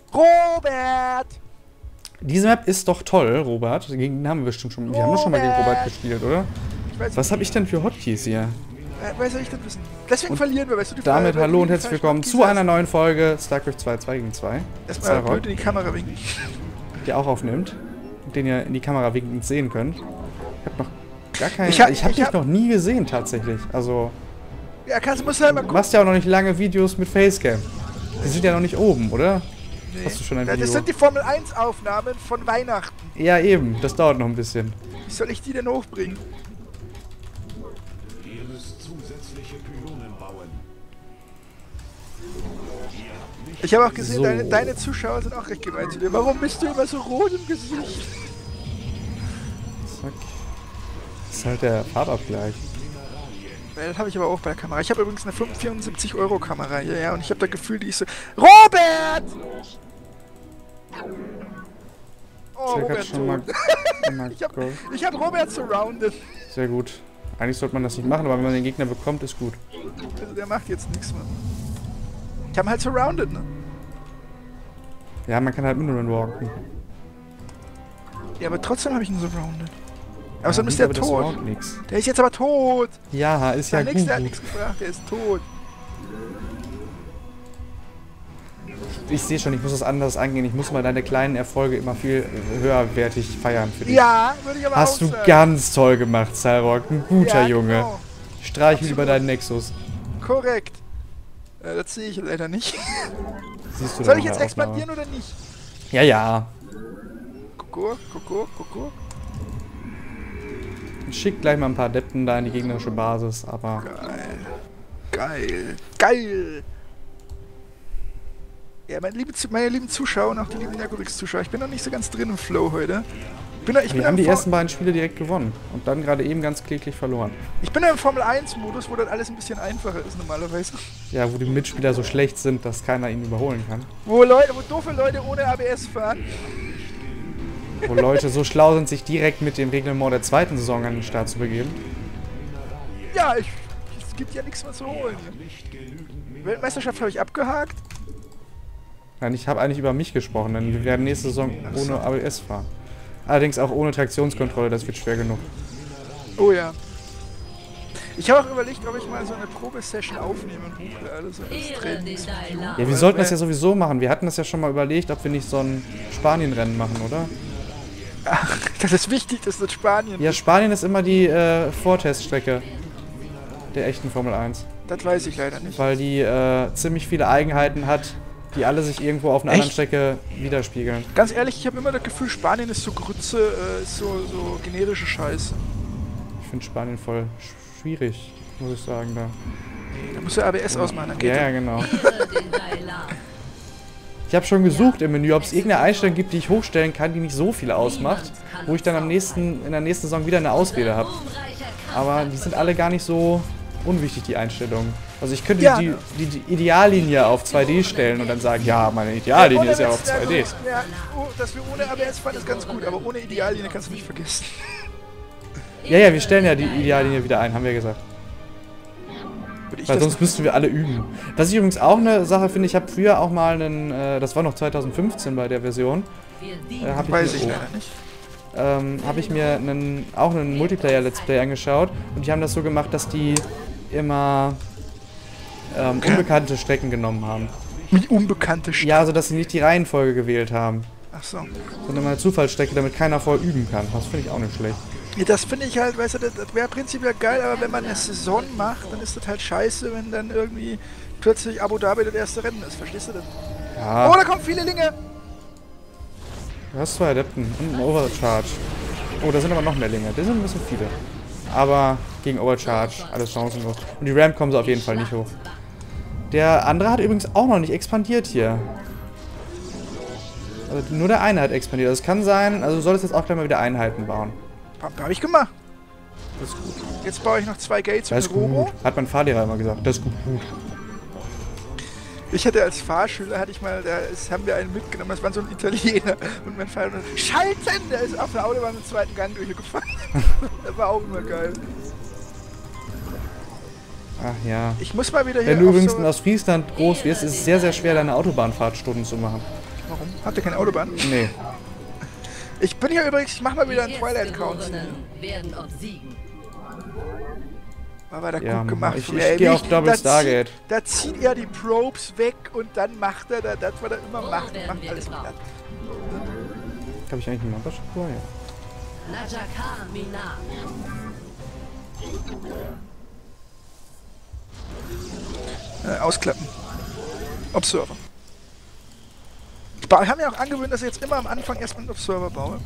Robert! Diese Map ist doch toll, Robert. Gegen den haben wir bestimmt schon. Wir haben doch schon mal gegen Robert gespielt, oder? Was habe ich denn für Hotkeys hier? Weiß soll ich das wissen? Deswegen verlieren wir, weißt du? Damit hallo und herzlich willkommen zu einer neuen Folge StarCraft 2 2 gegen 2. Erstmal blöd in die Kamera winken. Die auch aufnimmt. Den ihr in die Kamera winkend sehen könnt. Ich habe noch gar keinen. Ich habe dich noch nie gesehen, tatsächlich. Also. Ja, musst du halt mal gucken. Du machst ja auch noch nicht lange Videos mit Facecam. Die sind ja noch nicht oben, oder? Nee. Hast du schon ein Video? Das sind die Formel 1 Aufnahmen von Weihnachten. Ja, eben. Das dauert noch ein bisschen. Wie soll ich die denn hochbringen? Ihr müsst zusätzliche Pylonen bauen. Ich habe auch gesehen, So. deine Zuschauer sind auch recht gemein zu dir. Warum bist du immer so rot im Gesicht? Zack. Das ist halt der Farbabgleich. Das habe ich aber auch bei der Kamera. Ich habe übrigens eine 74-Euro-Kamera hier, ja, und ich habe das Gefühl, die ist so... Robert! Oh, Jack hat Robert schon mal ich hab Robert surrounded. Sehr gut. Eigentlich sollte man das nicht machen, aber wenn man den Gegner bekommt, ist gut. Also der macht jetzt nichts mehr. Ich habe ihn halt surrounded, ne? Ja, man kann halt Minion walken. Ja, aber trotzdem habe ich ihn surrounded. Aber Ja, sonst ist der aber das tot. überhaupt nix. Der ist jetzt aber tot. Ja, ist ja Der hat gut. nichts gebracht, der ist tot. Ich sehe schon, ich muss das anders angehen. Ich muss mal deine kleinen Erfolge immer viel höherwertig feiern für dich. Ja, würde ich aber Hast auch du sagen. ganz toll gemacht, Cyrock. Ein guter Ja, Junge. genau. Streichel Absolut. über deinen Nexus. Korrekt. Das sehe ich leider nicht. Siehst du Soll dann ich jetzt in der expandieren oder nicht? Aufnahme. Ja, ja. Kuckuck. Schick gleich mal ein paar Adepten da in die gegnerische Basis, aber... Geil. Ja, meine lieben Zuschauer und auch die lieben Nergorix-Zuschauer, ich bin noch nicht so ganz drin im Flow heute. Wir haben die ersten beiden Spiele direkt gewonnen und dann gerade eben ganz kläglich verloren. Ich bin im Formel 1-Modus, wo dann alles ein bisschen einfacher ist normalerweise. Ja, wo die Mitspieler so schlecht sind, dass keiner ihn überholen kann. Wo doofe Leute ohne ABS fahren. Wo Leute so schlau sind, sich direkt mit dem Reglement der zweiten Saison an den Start zu begeben. Ja, es gibt ja nichts mehr zu holen hier. Weltmeisterschaft habe ich abgehakt. Nein, ich habe eigentlich über mich gesprochen, denn wir werden nächste Saison ohne ABS fahren. Allerdings auch ohne Traktionskontrolle, das wird schwer genug. Oh ja. Ich habe auch überlegt, ob ich mal so eine Probesession aufnehme und hochlade, alles als Trainingsvideo. Ja, wir sollten das ja sowieso machen. Wir hatten das ja schon mal überlegt, ob wir nicht so ein Spanien-Rennen machen, oder? Ach, das ist wichtig, dass das Spanien. Ja, Spanien ist immer die Vorteststrecke der echten Formel 1. Das weiß ich leider nicht. Weil die ziemlich viele Eigenheiten hat, die alle sich irgendwo auf einer anderen Echt? Strecke widerspiegeln. Ganz ehrlich, ich habe immer das Gefühl, Spanien ist so Grütze, so generische Scheiße. Ich finde Spanien voll schwierig, muss ich sagen, da. Da musst du ABS ausmachen, dann geht Ja, genau. Ich habe schon gesucht im Menü, ob es irgendeine Einstellung gibt, die ich hochstellen kann, die nicht so viel ausmacht, wo ich dann in der nächsten Saison wieder eine Ausrede habe. Aber die sind alle gar nicht so unwichtig, die Einstellungen. Also ich könnte die Ideallinie auf 2D stellen und dann sagen, ja, meine Ideallinie ist ja auf 2D. Ja, dass wir ohne ABS fahren, ist ganz gut, aber ohne Ideallinie kannst du nicht vergessen. Ja, wir stellen ja die Ideallinie wieder ein, haben wir gesagt. Weil sonst müssten wir alle üben. Was ich übrigens auch eine Sache finde, ich habe früher auch mal einen, das war noch 2015 bei der Version, Weiß ich leider nicht. habe ich mir auch einen Multiplayer-Let's Play angeschaut und die haben das so gemacht, dass die immer unbekannte Strecken genommen haben. Mit unbekannte Strecken? Ja, also dass sie nicht die Reihenfolge gewählt haben. Ach so. Sondern mal eine Zufallsstrecke, damit keiner voll üben kann. Das finde ich auch nicht schlecht. Ja, das finde ich halt, weißt du, das wäre prinzipiell geil, aber wenn man eine Saison macht, dann ist das halt scheiße, wenn dann irgendwie plötzlich Abu Dhabi das erste Rennen ist. Verstehst du das? Ja. Oh, da kommen viele Linge! Du hast 2 Adepten und einen Overcharge. Oh, da sind aber noch mehr Linge. Das sind ein bisschen viele. Aber gegen Overcharge alles chancenlos. Und die Ramp kommen sie auf jeden Fall nicht hoch. Der andere hat übrigens auch noch nicht expandiert hier. Also nur der eine hat expandiert. Das kann sein, also du solltest jetzt auch gleich mal wieder Einheiten bauen. Hab ich gemacht. Das ist gut. Jetzt baue ich noch 2 Gates Das ist mit Robo. gut. Hat mein Fahrlehrer immer gesagt. Das ist gut. Ich hatte als Fahrschüler, haben wir einen mitgenommen, das war so ein Italiener. Und mein Fahrer schalten! Der ist auf der Autobahn im zweiten Gang durchgefahren. Das war auch immer geil. Ach ja. Ich muss mal wieder hier Wenn du auf übrigens so aus Friesland groß wirst, ist es sehr, sehr schwer, deine Autobahnfahrtstunden zu machen. Warum? Habt ihr keine Autobahn? Nee. Ich bin hier übrigens, ich mach mal wieder einen Twilight Council. werden obsiegen. Aber da Ja, gut gemacht. ich von mir. gehe auf Double Da Stargate. Da zieht er die Probes weg und dann macht er das, was er immer macht. werden Macht wir alles gebraucht. platt. Habe ich eigentlich einen Mapperspur? Ja. Najaka Mina. Ausklappen. Observer. Ich habe mir auch angewöhnt, dass ich jetzt immer am Anfang erstmal einen Observer baue.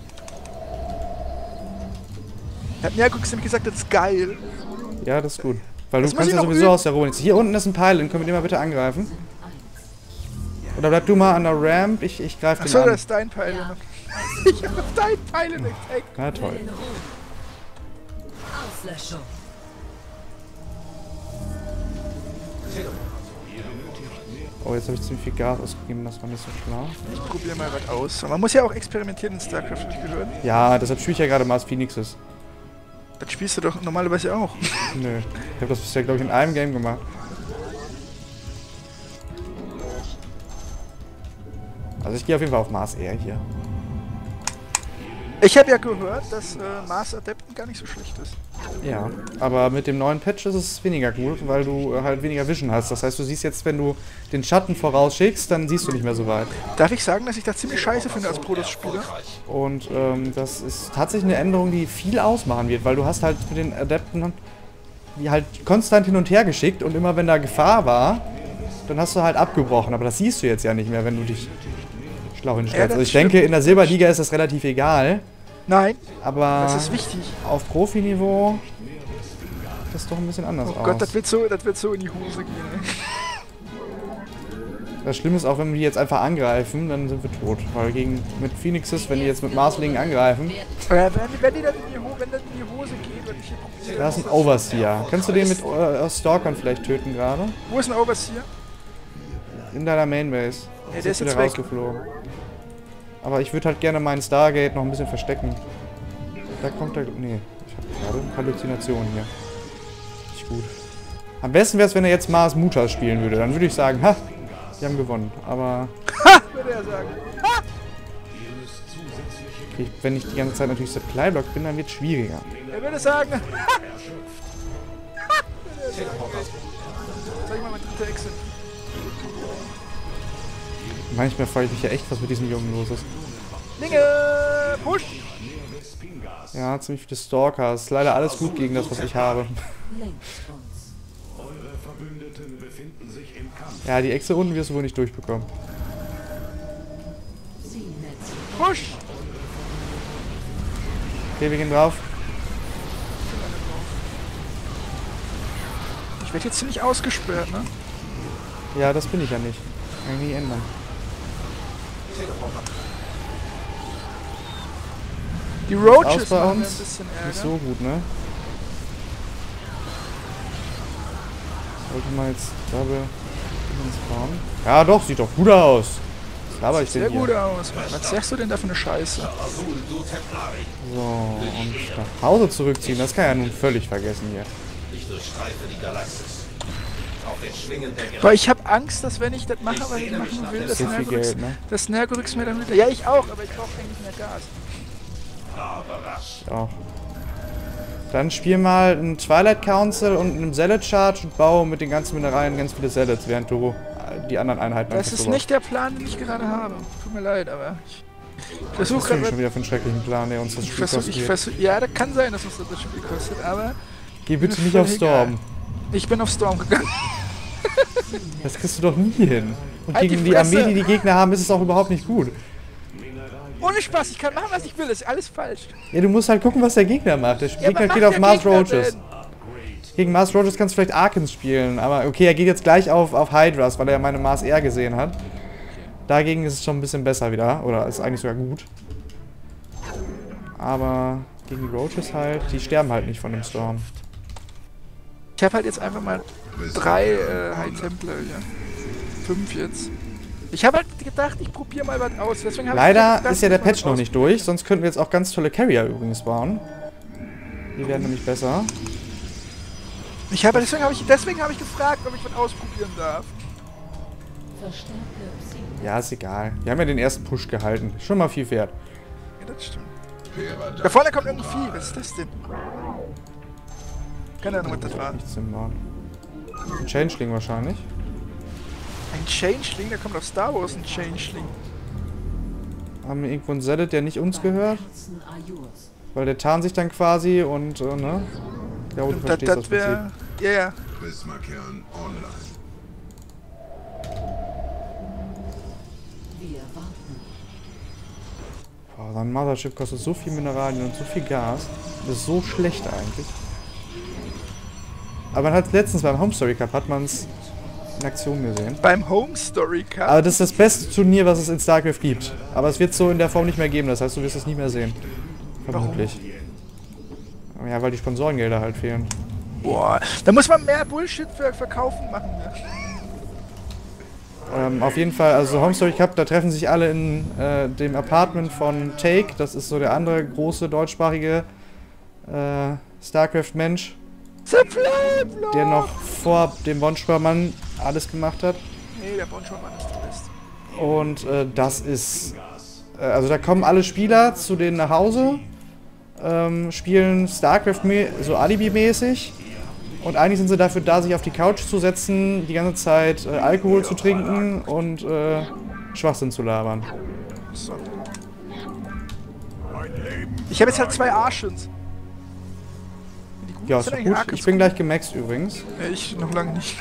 Er hat mir nämlich gesagt, das ist geil. Ja, das ist gut. Weil Das du muss kannst ich ja noch sowieso üben. aus der Ruhe. Hier unten ist ein Pylon, können wir den mal bitte angreifen? Oder bleib du mal an der Ramp, ich greife den Achso, an. das ist dein Pylon. Ja. Ich hab dein Pylon entdeckt. Na toll. Den Ruhm. Auslöschung. Oh, jetzt habe ich ziemlich viel Gas ausgegeben, das war nicht so schlau. Ich probiere mal was aus. Man muss ja auch experimentieren in StarCraft, hab ich gehört. Ja, deshalb spiele ich ja gerade Mars Phoenixes. Das spielst du doch normalerweise auch. Nö. Ich habe das bisher, glaube ich, in einem Game gemacht. Also ich gehe auf jeden Fall auf Mars Air hier. Ich habe ja gehört, dass Mars Adepten gar nicht so schlecht ist. Ja, aber mit dem neuen Patch ist es weniger gut, weil du halt weniger Vision hast. Das heißt, du siehst jetzt, wenn du den Schatten vorausschickst, dann siehst du nicht mehr so weit. Darf ich sagen, dass ich das ziemlich scheiße finde als Protoss-Spieler? Und das ist tatsächlich eine Änderung, die viel ausmachen wird, weil du hast halt mit den Adepten die halt konstant hin und her geschickt und immer wenn da Gefahr war, dann hast du halt abgebrochen. Aber das siehst du jetzt ja nicht mehr, wenn du dich schlau hinstellst. Ja, das Also ich stimmt. denke, in der Silberliga ist das relativ egal, Nein, aber das ist wichtig. auf Profiniveau sieht das doch ein bisschen anders Oh aus. Gott, das wird so in die Hose gehen. Ey. Das Schlimme ist auch, wenn wir die jetzt einfach angreifen, dann sind wir tot. Weil mit Phoenixes, wenn die jetzt mit Marslingen angreifen, Wenn das in die Hose geht, wenn ich hier probiere. da ist ein Overseer. Kannst du den mit Stalkern vielleicht töten gerade? Wo ist ein Overseer? In deiner Mainbase. Ja, Ist der ist wieder jetzt weg. rausgeflogen. Aber ich würde halt gerne meinen Stargate noch ein bisschen verstecken. Da kommt er... Nee, ich habe gerade Halluzinationen hier. Nicht gut. Am besten wäre es, wenn er jetzt Mars Mutas spielen würde. Dann würde ich sagen, ha, die haben gewonnen. Aber Ha! Würde er sagen. Ha! wenn ich die ganze Zeit natürlich Supply Block bin, dann wird es schwieriger. Er würde sagen. Ha! Ha! Würde er sagen. Sag ich mal, mein dritter Exit. Manchmal frage ich mich ja echt, was mit diesem Jungen los ist. Linge! Push! Ja, ziemlich viele Stalkers. Leider alles gut gegen das, was ich habe. Lenkt uns. Eure Verbündeten befinden sich im Kampf. Ja, die Exe-Runden wirst du wohl nicht durchbekommen. Zielnetz. Push! Okay, wir gehen drauf. Ich werde jetzt ziemlich ausgesperrt, ne? Ja, das bin ich ja nicht. Kann ich nie ändern. Die Roaches Aus bei machen mir ein uns. bisschen Nicht Ärger. so gut, ne? Sollte mal jetzt Double bauen. Ja doch, sieht doch gut aus. Was laber ich Sehr denn gut hier? aus. Was sagst du denn da für eine Scheiße? So, und nach Hause zurückziehen, das kann ja nun völlig vergessen hier. Weil ich habe Angst, dass wenn ich das mache, was ich machen will, das So viel Geld, ne? Nergorix mir dann wieder... Ja, ich auch, aber ich brauche eigentlich mehr Gas. Ich auch. Dann spiel mal einen Twilight Council und einen Salad Charge und baue mit den ganzen Mineralien ganz viele Salads, während du die anderen Einheiten Das einfach ist so nicht der Plan, den ich gerade habe. Tut mir leid, aber ich versuche Was ist denn gerade... schon wieder für einen schrecklichen Plan, der uns das Spiel kostet? Ja, das kann sein, dass uns das Spiel kostet, aber Geh bitte mir nicht auf völlig Storm. ich bin auf Storm gegangen. Das kriegst du doch nie hin. Und Halt die gegen die Armee, Fresse! die die Gegner haben, ist es auch überhaupt nicht gut. Ohne Spaß, ich kann machen, was ich will, das ist alles falsch. Ja, du musst halt gucken, was der Gegner macht. Der Ja, Gegner was geht macht auf der Mars Gegner Roaches. denn? Gegen Mars Roaches kannst du vielleicht Arkans spielen, aber okay, er geht jetzt gleich auf Hydras, weil er ja meine Mars Air gesehen hat. Dagegen ist es schon ein bisschen besser wieder, oder ist eigentlich sogar gut. Aber gegen die Roaches halt, die sterben halt nicht von dem Storm. Ich habe halt jetzt einfach mal 3 High Templar hier. 5 jetzt. Ich habe halt gedacht, ich probiere mal was aus. Deswegen hab Leider ich gedacht, ist ja der ich mal Patch was noch nicht durch, sonst könnten wir jetzt auch ganz tolle Carrier übrigens bauen. Die werden nämlich besser. Deswegen habe ich gefragt, ob ich was ausprobieren darf. Verstärke besiegt. Ja, ist egal. Wir haben ja den ersten Push gehalten. Schon mal viel wert. Ja, das stimmt. Da vorne kommt irgendein Vieh. Was ist das denn? Keine Ahnung, was das war. Nichts im Norden. Ein Changeling wahrscheinlich. Ein Changeling? Da kommt auf Star Wars ein Changeling. Haben wir irgendwo einen Zealot, der nicht uns gehört? Herzen Ayurs. Weil der tarnt sich dann quasi und, ne? Ich glaube, du Das verstehst das wäre. Prinzip. Ja, ja. Prismakern online. Wir warten. Boah, sein Mothership kostet so viel Mineralien und so viel Gas. Das ist so schlecht eigentlich. Aber man hat letztens beim Home Story Cup hat man es in Aktion gesehen. Beim Home Story Cup. Aber das ist das beste Turnier, was es in StarCraft gibt. Aber es wird es so in der Form nicht mehr geben, das heißt, du wirst es nie mehr sehen. Vermutlich. Ja, weil die Sponsorengelder halt fehlen. Boah, da muss man mehr Bullshit für Verkaufen machen. Ne? Auf jeden Fall, also Home Story Cup, da treffen sich alle in dem Apartment von Take. Das ist so der andere große deutschsprachige StarCraft-Mensch, der noch vor dem Bonschbarmann alles gemacht hat. Nee, der Bonschbarmann ist der Beste. Und das ist... also da kommen alle Spieler zu denen nach Hause, spielen StarCraft so Alibi-mäßig. Und eigentlich sind sie dafür da, sich auf die Couch zu setzen, die ganze Zeit Alkohol zu trinken und Schwachsinn zu labern. So. Ich habe jetzt halt 2 Archons. Ja, ist doch gut. Ich bin gleich gemaxt übrigens. Ja, ich noch lange nicht.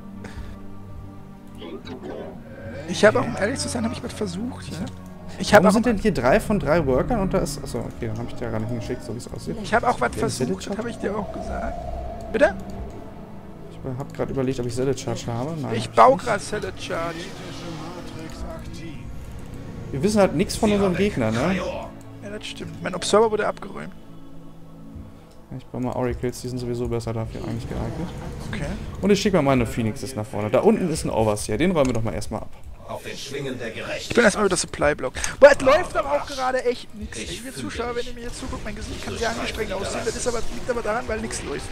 Ich habe auch, um ehrlich zu sein, habe ich was versucht. Ja? Warum sind denn hier 3 von 3 Workern und da ist... Achso, okay, dann habe ich dir ja gar nicht hingeschickt, so wie es aussieht. Ich habe auch was versucht, das habe ich dir auch gesagt. Bitte? Ich habe gerade überlegt, ob ich Zealot Charge habe. Nein, Ich baue gerade Zealot Charge. wir wissen halt nichts von unserem Gegner, ne? Ja, das stimmt. Mein Observer wurde abgeräumt. Ich baue mal Oracles, die sind sowieso besser dafür eigentlich geeignet. Okay. Und ich schicke mal meine Phoenixes nach vorne. Da unten ist ein Overseer, den räumen wir doch mal erstmal ab. Auf den Schwingen der Gerechtigkeit. Ich bin erstmal über das Supply-Block. Aber es läuft aber auch gerade echt nichts. Liebe Zuschauer, wenn ihr mir jetzt zuguckt, mein Gesicht kann sehr angestrengt aussehen. Das ist aber, liegt aber daran, weil nichts läuft.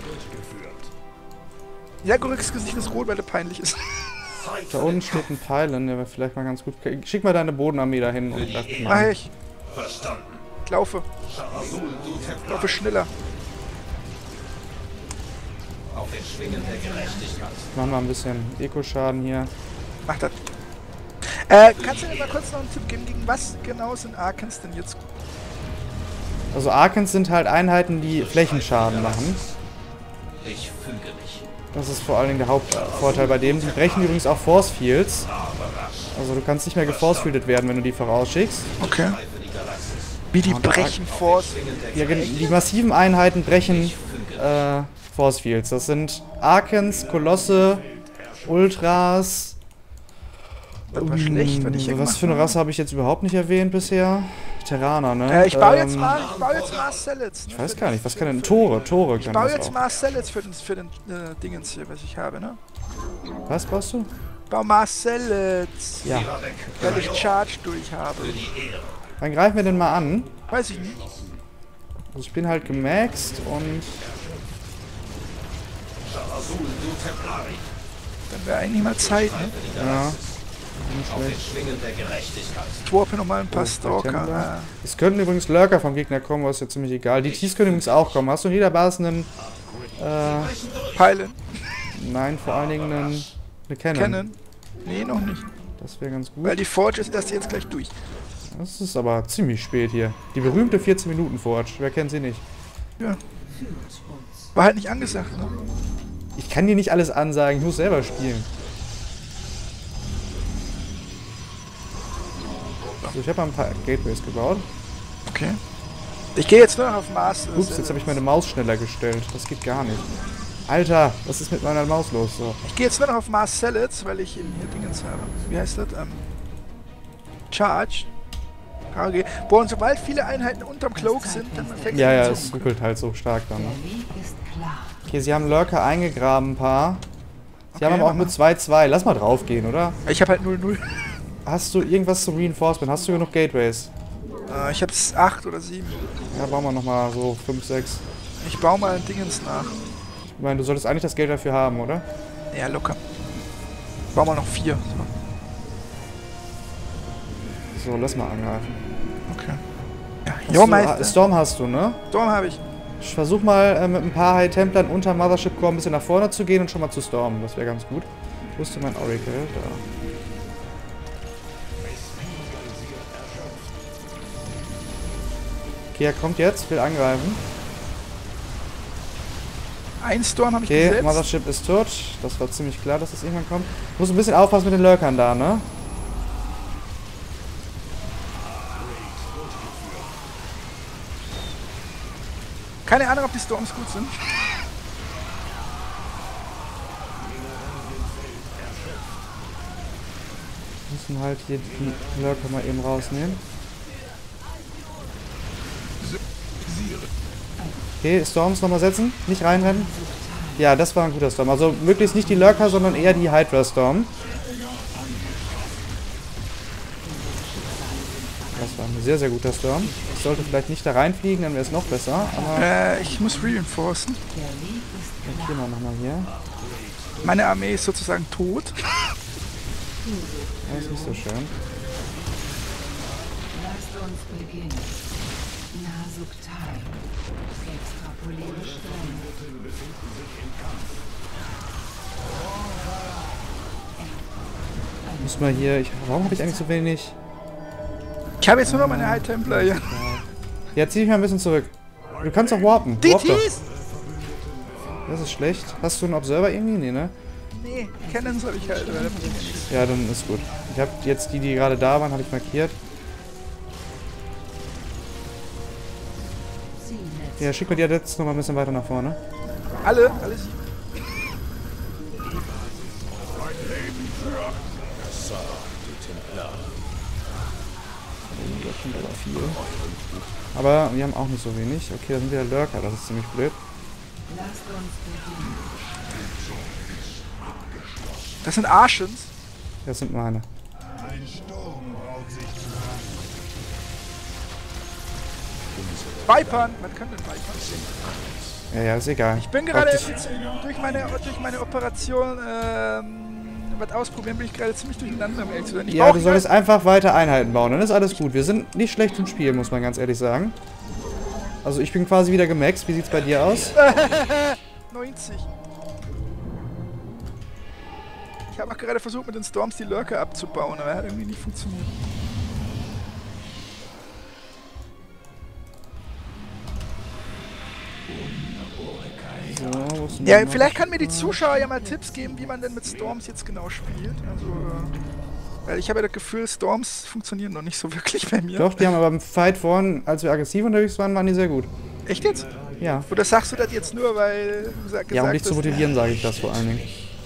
Ja, Gorix Gesicht ist rot, weil er peinlich ist. Da unten steht ein Pylon, der wäre vielleicht mal ganz gut. Schick mal deine Bodenarmee dahin und lass mich Mach mal. ich. Verstanden. Ich laufe. Ich laufe schneller. Auf den Schwingen der Gerechtigkeit. Machen wir ein bisschen Eco-Schaden hier. Mach das. Kannst du mir mal kurz noch einen Tipp geben, gegen was genau sind Arkans denn jetzt gut? Also Arkans sind halt Einheiten, die Flächenschaden machen. Ich füge mich. Das ist vor allen Dingen der Hauptvorteil bei dem. Die brechen übrigens auch Force Fields. Also du kannst nicht mehr geforcefieldet werden, wenn du die vorausschickst. Okay. Wie die brechen Force. Ja, die massiven Einheiten brechen Force Fields. Das sind Arkans, Kolosse, Ultras. Das war schlecht, wenn ich hier Was für eine Rasse habe ich jetzt überhaupt nicht erwähnt bisher? Terraner, ne? Ich baue jetzt mal Zealots. Ne? Ich weiß gar nicht, was kann denn Tore kann Ich baue das jetzt auch. mal Zealots für den Dingens hier, was ich habe, ne? Was baust du? Bau mal Zealots, Ja. weil ich Charge durch habe. Dann greifen wir den mal an. Weiß ich nicht. Also ich bin halt gemaxt und... Dann wäre eigentlich mal Zeit, ne? Ja. Auf den Schwingen der Gerechtigkeit. Ich warpe nochmal ein paar Oh, Stalker. September. Es könnten übrigens Lurker vom Gegner kommen, aber ist ja ziemlich egal. Die Ts können übrigens auch kommen. Hast du in jeder Basis einen... Pylon. Nein, vor allen Dingen eine Cannon. Cannon. Nee, noch nicht. Das wäre ganz gut. Weil die Forge ist erst jetzt gleich durch. Das ist aber ziemlich spät hier. Die berühmte 14-Minuten-Forge. Wer kennt sie nicht? Ja. War halt nicht angesagt, ne? Ich kann dir nicht alles ansagen, ich muss selber spielen. So, ich habe ein paar Gateways gebaut. Okay. Ich gehe jetzt nur noch auf Mars. Ups, jetzt habe ich meine Maus schneller gestellt. Das geht gar nicht. Alter, was ist mit meiner Maus los? So. Ich gehe jetzt nur noch auf Mars Zealots, weil ich eben hier Dingens habe. Wie heißt das? Charge. KG. Boah, und sobald viele Einheiten unterm Cloak sind, dann fängt Ja, es es ruckelt halt so stark dann. Ne? Der Weg ist klar. Okay, sie haben Lurker eingegraben, ein paar. Sie Okay, haben aber auch mach mit 2-2. Lass mal drauf gehen, oder? Ich habe halt 0-0. Hast du irgendwas zum Reinforcement? Hast du genug Gateways? Ich habe 8 oder 7. Ja, bauen wir nochmal so 5, 6. Ich baue mal ein Dingens nach. Ich meine, du solltest eigentlich das Geld dafür haben, oder? Ja, locker. Bauen wir noch 4. So. So, lass mal angreifen. Okay. Jo, Meister. Storm hast du, ne? Storm habe ich. Ich versuch mal mit ein paar High Templern unter Mothership Core ein bisschen nach vorne zu gehen und schon mal zu stormen. Das wäre ganz gut. Wo ist denn mein Oracle? Da. Okay, er kommt jetzt, will angreifen. Ein Storm habe ich Okay, gesetzt. Mothership ist tot. Das war ziemlich klar, dass das irgendwann kommt. Muss ein bisschen aufpassen mit den Lurkern da, ne? Keine Ahnung, ob die Storms gut sind. Müssen halt hier die Lurker mal eben rausnehmen. Okay, Storms nochmal setzen. Nicht reinrennen. Ja, das war ein guter Storm. Also möglichst nicht die Lurker, sondern eher die Hydra Storm. Das war ein sehr, sehr guter Storm. Ich sollte vielleicht nicht da reinfliegen, dann wäre es noch besser. Aber Ich muss reinforcen. markieren wir nochmal hier. Meine Armee ist sozusagen tot. Das ist nicht so schön. Lasst uns beginnen. Nasuktai. Extrapoliere Strenge. Muss mal hier. Warum habe ich eigentlich so wenig? Ich habe jetzt nur noch meine High Templar hier. Ja, zieh dich mal ein bisschen zurück. Du kannst auch warpen. Warp doch. DTs! Das ist schlecht. Hast du einen Observer irgendwie? Nee, ne? Nee, Cannons habe ich halt. Aber da bringt mir nichts. Ja, dann ist gut. Ich habe jetzt die gerade da waren, habe ich markiert. Zielnetz. Ja, schick mir die jetzt noch mal ein bisschen weiter nach vorne. Alles. Aber wir haben auch nicht so wenig. Okay, da sind wieder Lurker, das ist ziemlich blöd. Lasst uns beginnen. Das sind Archons. Das sind meine. Vipern. Was können denn Vipern? Ja, ist egal. Ich bin gerade Praktisch- jetzt durch meine Operation was ausprobieren, bin ich gerade ziemlich durcheinander, um ehrlich zu sein. Ich Ja, brauch du solltest einfach weiter Einheiten bauen, dann ist alles gut. Wir sind nicht schlecht im Spiel, muss man ganz ehrlich sagen. Also ich bin quasi wieder gemaxt. Wie sieht's bei dir aus? 90. Ich habe auch gerade versucht, mit den Storms die Lurker abzubauen, aber er hat irgendwie nicht funktioniert. So, wo ist denn Ja, der vielleicht können mir die Zuschauer ja mal Tipps geben, wie man denn mit Storms jetzt genau spielt. Also, weil ich habe ja das Gefühl, Storms funktionieren noch nicht so wirklich bei mir. Doch, die haben aber im Fight vorhin, als wir aggressiv unterwegs waren, waren die sehr gut. Echt jetzt? Ja. Oder sagst du das jetzt nur, weil du gesagt Ja, um dich zu hast, motivieren, sage ich das vor allen Dingen.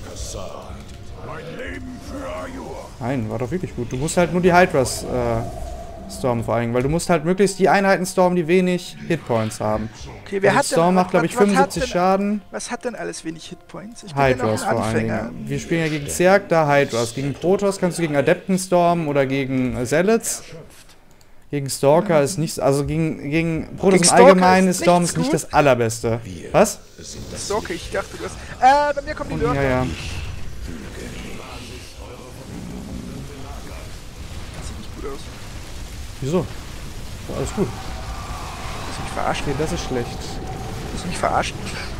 Nein, war doch wirklich gut. Du musst halt nur die Hydras stormen vor allen Dingen, weil du musst halt möglichst die Einheiten stormen, die wenig Hitpoints haben. okay, wer Der hat Storm denn, macht, glaube ich, was hat 75 denn- Schaden. Was hat denn alles wenig Hitpoints? Ich bin ja noch Hydras ein vor allen Anfänger. Dingen. Wir spielen ja gegen Zerg, da Hydras. Gegen Protoss kannst du gegen Adepten stormen oder gegen Zealots. Gegen Stalker ist nichts, also gegen Protoss im Stalker Allgemeinen ist ist Storm nichts nicht gut. das allerbeste. Was? Stalker, ich dachte, du hast... bei mir kommen die Und, Lurker. ja. Das sieht nicht gut aus. Wieso? Ist alles gut. Willst du mich verarschen? Okay, das ist schlecht. Willst du mich verarschen?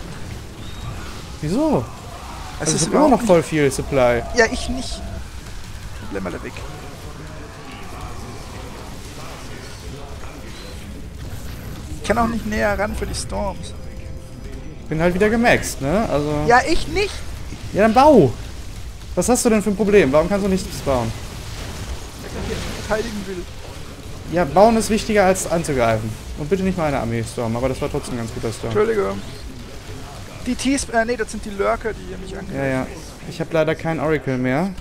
Wieso? Das Also ist ich habe immer noch überhaupt voll viel Supply. nicht... Ja, ich nicht. Bleib mal da weg. Ich kann auch nicht näher ran für die Storms. Bin halt wieder gemaxt, ne? Also. Ja, ich nicht. Ja, dann bau! Was hast du denn für ein Problem? Warum kannst du nichts bauen? Wenn ich hier verteidigen will. Ja, bauen ist wichtiger als anzugreifen. Und bitte nicht meine Armee stormen, aber das war trotzdem ein ganz guter Storm. Entschuldigung. Die Ts... nee, das sind die Lurker, die hier mich angreifen. Ja, ja. Ich habe leider kein Oracle mehr.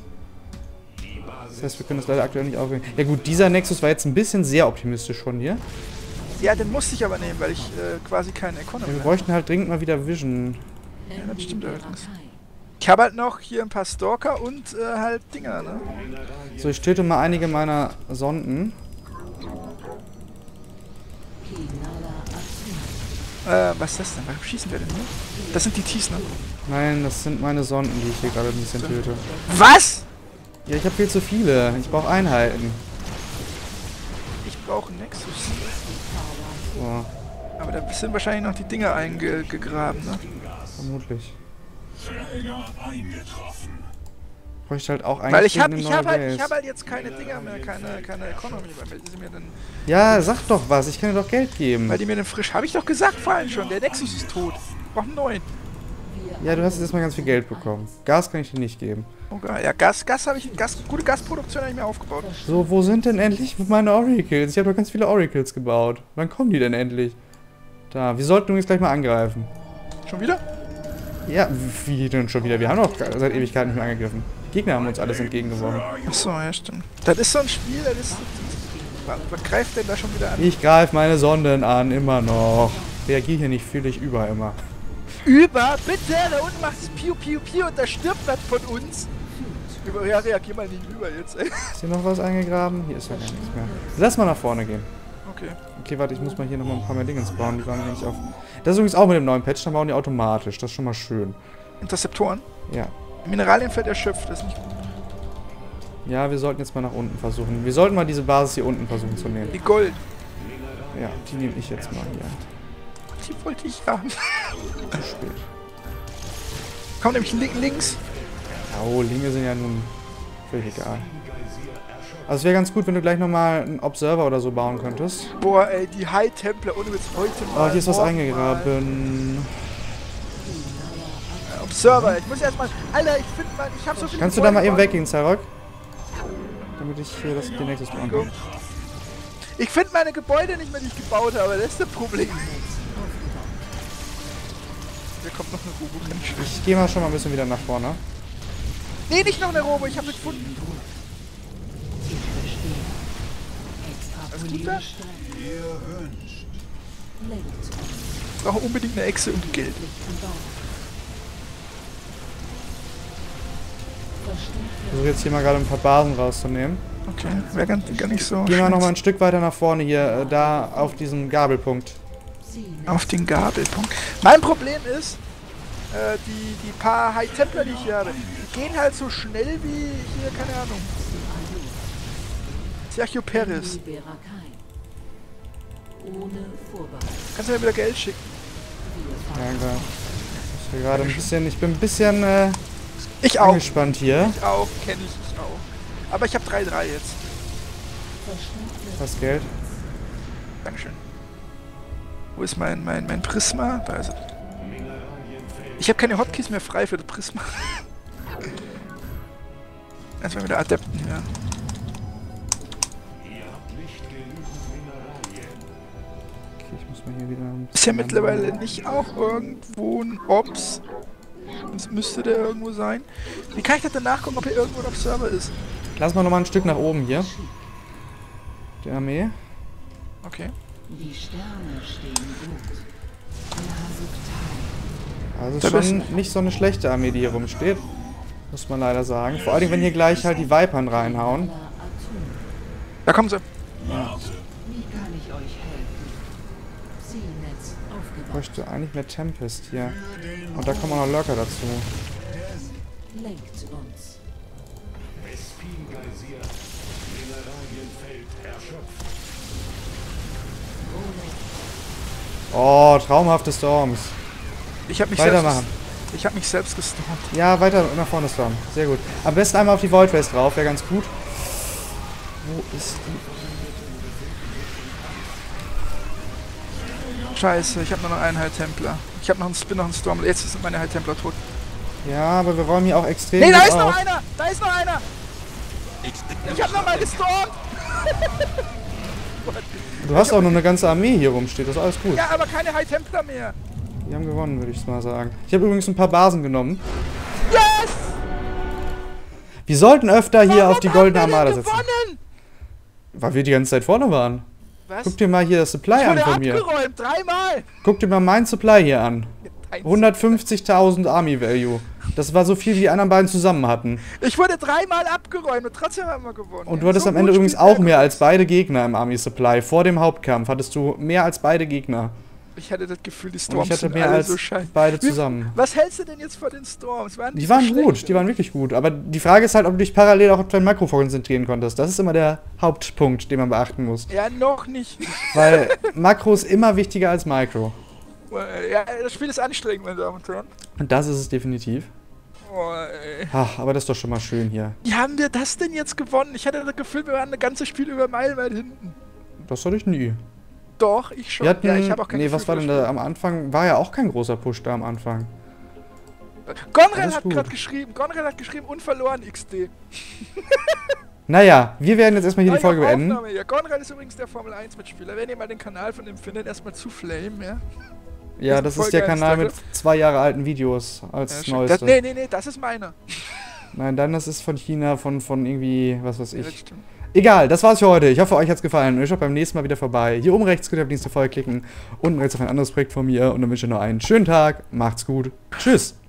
Das heißt, wir können das leider aktuell nicht aufnehmen. Ja gut, dieser Nexus war jetzt ein bisschen sehr optimistisch von dir. Ja, den musste ich aber nehmen, weil ich quasi keinen Ja, Economy wir habe. bräuchten halt dringend mal wieder Vision. Ja, das stimmt allerdings. Ich habe halt noch hier ein paar Stalker und halt Dinger, ne? So, ich töte mal einige meiner Sonden. Was ist das denn? Warum schießen wir denn hier? Das sind die Ts, ne? Nein, das sind meine Sonden, die ich hier gerade ein bisschen töte. Was? Ja, ich habe viel zu viele. Ich brauche Einheiten. brauche einen Nexus. So, Aber da sind wahrscheinlich noch die Dinger eingegraben, ne? vermutlich. Bräuchte halt auch eigentlich Weil ich hab eine neue Base. halt jetzt keine Dinger mehr, keine Economy mehr. Die sind mir dann, Ja, sag doch was, ich kann dir doch Geld geben. weil die mir dann frisch... Habe ich doch gesagt vorhin schon, der Nexus ist tot. Ich brauche einen neuen. Ja, du hast jetzt erstmal ganz viel Geld bekommen. Gas kann ich dir nicht geben. Oh geil. Ja, Gas habe ich... Gute Gasproduktion habe ich mir aufgebaut. So, wo sind denn endlich meine Oracles? Ich habe doch ganz viele Oracles gebaut. Wann kommen die denn endlich? Da, wir sollten uns gleich mal angreifen. Schon wieder? Ja, wie denn schon wieder? Wir haben doch seit Ewigkeiten nicht mehr angegriffen. Die Gegner haben uns alles entgegengeworfen. Achso, ja stimmt. Das ist so ein Spiel, das ist... Was greift denn da schon wieder an? Ich greife meine Sonden an, immer noch. Reagier hier nicht, fühle dich über immer. Über? Bitte! Da unten macht es Piu Piu Piu und da stirbt was von uns. Ja, reagier mal nicht über jetzt, ey. Ist hier noch was eingegraben? Hier ist ja gar nichts mehr. Lass mal nach vorne gehen. Okay. Okay, warte, ich muss mal hier nochmal ein paar mehr Dingens bauen. Die waren nämlich auf... Das ist übrigens auch mit dem neuen Patch, dann bauen die automatisch. Das ist schon mal schön. Interceptoren? Ja. Mineralienfeld erschöpft, das ist nicht gut. Ja, wir sollten jetzt mal nach unten versuchen. Wir sollten mal diese Basis hier unten versuchen zu nehmen. Die Gold. Ja, die nehme ich jetzt mal hier. Die wollte ich haben. Zu spät. Kommt nämlich links. Oh, Linge sind ja nun völlig egal. Also es wäre ganz gut, wenn du gleich nochmal einen Observer oder so bauen könntest. Boah, ey, die High Templar ohne Witz heute mal. Oh, hier ist was morgen eingegraben. mal. Observer, ich muss erstmal. Alter, ich finde mal, ich hab so viel. Kannst du da mal eben weggehen, Zarok? Damit ich hier den nächstes bauen kann. Ich finde meine Gebäude nicht mehr, die ich gebaut habe, das ist das Problem. Hier kommt noch eine Robo, kann ich Ich gehe mal schon mal ein bisschen wieder nach vorne. Nee, nicht noch eine Robo, ich habe sie gefunden. Was tut er? Ich brauche unbedingt eine Echse und Geld. Ich versuche jetzt hier mal gerade ein paar Basen rauszunehmen. Okay, wäre gar nicht so. Gehen wir nochmal ein Stück weiter nach vorne hier, da auf diesen Gabelpunkt. Auf den Gabelpunkt. Mein Problem ist, die paar High Templar, die ich hier habe, die gehen halt so schnell wie hier, keine Ahnung. Sergio Perez. Kannst du mir wieder Geld schicken? Ja, klar. Ich bin gerade ein bisschen, Ich auch. angespannt hier. Ich auch, kenne ich auch. Aber ich habe 3-3 jetzt. Das Geld. Dankeschön. Wo ist mein Prisma? Da ist er. Ich habe keine Hotkeys mehr frei für das Prisma. Erstmal wieder Adepten, ja. Okay, ich muss mal hier wieder ein Ist ja mittlerweile nicht auch irgendwo ein Ops? Das müsste der irgendwo sein. Wie kann ich das denn nachgucken, ob hier irgendwo ein Observer ist? Lass mal nochmal ein Stück nach oben hier. Die Armee. Okay. Die Sterne stehen gut. Also es ist schon nicht so eine schlechte Armee, die hier rumsteht. Muss man leider sagen. Vor allem, wenn hier gleich halt die Vipern reinhauen. Da kommen sie. Wie kann ich euch helfen? Zielnetz Ich aufgebaut. bräuchte eigentlich mehr Tempest hier. Und da kommen auch noch Lurker dazu. Lenkt uns. Oh, traumhafte Storms. Ich habe mich Weitermachen. Ich habe mich selbst gestormt. Ja, weiter nach vorne Storm. Sehr gut. Am besten einmal auf die Void Race drauf, wäre ganz gut. Wo ist die? Scheiße, ich habe nur noch einen High Templar. Ich habe noch bin noch ein Storm. Jetzt sind meine High Templar tot. Ja, aber wir räumen hier auch extrem Nee, da gut ist noch auf. einer! Da ist noch einer! Ich habe noch mal gestormt! Du hast auch noch eine ganze Armee hier rumsteht, das ist alles gut. Ja, aber keine High Templar mehr. Die haben gewonnen, würde ich mal sagen. Ich habe übrigens ein paar Basen genommen. Yes! Wir sollten öfter hier auf die goldene haben wir Armada denn setzen. gewonnen? Weil wir die ganze Zeit vorne waren. Was? Guck dir mal hier das Supply Ich an wurde von mir. abgeräumt, 3-mal! Guck dir mal mein Supply hier an. 150.000 Army Value. Das war so viel, wie die anderen beiden zusammen hatten. Ich wurde 3-mal abgeräumt und trotzdem haben wir gewonnen. Und du hattest So am Ende gut übrigens spielt auch der mehr Kurs. als beide Gegner im Army Supply. Vor dem Hauptkampf hattest du mehr als beide Gegner. Ich hatte das Gefühl, die Und Storms ich hatte sind mehr alle als so scheiße. beide zusammen. Was hältst du denn jetzt von den Storms? Die waren gut, die waren wirklich gut. Aber die Frage ist halt, ob du dich parallel auch auf dein Makro konzentrieren konntest. Das ist immer der Hauptpunkt, den man beachten muss. Ja, noch nicht. Weil Makro ist immer wichtiger als Micro. Ja, das Spiel ist anstrengend, meine Damen und Herren. Und das ist es definitiv. Oh, ey. Ach, aber das ist doch schon mal schön hier. Wie haben wir das denn jetzt gewonnen? Ich hatte das Gefühl, wir waren ein ganzes Spiel über meilenweit hinten. Das hatte ich nie. Doch, ich schon. Wir hatten, ja, ich habe auch kein nee, Gefühl was war für denn das da am Anfang? War ja auch kein großer Push da am Anfang. Spiel. Konrad Alles hat gut. gerade geschrieben, unverloren XD. Naja, wir werden jetzt erstmal hier die Ah, ja, Folge beenden. Aufnahme hier. Konrad ist übrigens der Formel 1 Mitspieler. Wenn ihr mal den Kanal von dem findet, erstmal zu flamen, ja. Ja, ist das voll ist der geil, Kanal ist mit 2 Jahre alten Videos als Ja, neueste. nee, das ist meiner. Nein, dann das ist von China, von irgendwie, was weiß Ja, das ich. stimmt. Egal, das war's für heute. Ich hoffe, euch hat's gefallen und ihr schaut beim nächsten Mal wieder vorbei. Hier oben rechts könnt ihr auf die nächste Folge klicken. Unten rechts auf ein anderes Projekt von mir und dann wünsche ich noch einen schönen Tag. Macht's gut. Tschüss.